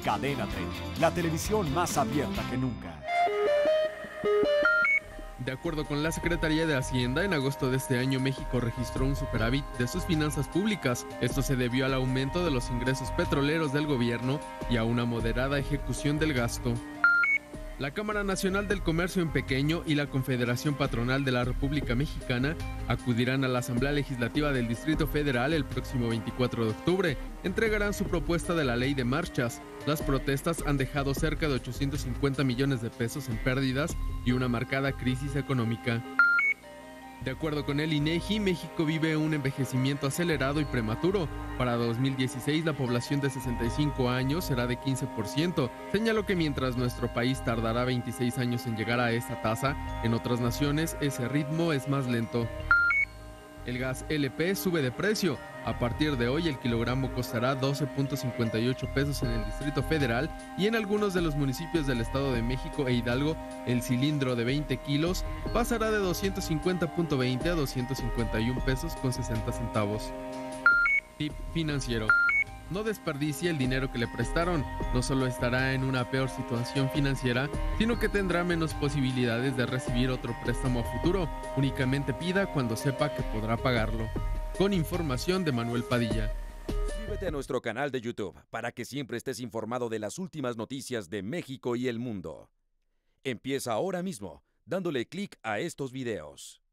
Cadena 30, la televisión más abierta que nunca. De acuerdo con la Secretaría de Hacienda, en agosto de este año México registró un superávit de sus finanzas públicas. Esto se debió al aumento de los ingresos petroleros del gobierno y a una moderada ejecución del gasto. La Cámara Nacional del Comercio en Pequeño y la Confederación Patronal de la República Mexicana acudirán a la Asamblea Legislativa del Distrito Federal el próximo 24 de octubre. Entregarán su propuesta de la ley de marchas. Las protestas han dejado cerca de 850 millones de pesos en pérdidas y una marcada crisis económica. De acuerdo con el INEGI, México vive un envejecimiento acelerado y prematuro. Para 2016, la población de 65 años será de 15%. Señaló que mientras nuestro país tardará 26 años en llegar a esa tasa, en otras naciones ese ritmo es más lento. El gas LP sube de precio. A partir de hoy, el kilogramo costará 12.58 pesos en el Distrito Federal y en algunos de los municipios del Estado de México e Hidalgo, el cilindro de 20 kilos pasará de 250.20 a 251 pesos con 60 centavos. Tip financiero. No desperdicie el dinero que le prestaron. No solo estará en una peor situación financiera, sino que tendrá menos posibilidades de recibir otro préstamo a futuro. Únicamente pida cuando sepa que podrá pagarlo. Con información de Manuel Padilla. Suscríbete a nuestro canal de YouTube para que siempre estés informado de las últimas noticias de México y el mundo. Empieza ahora mismo dándole clic a estos videos.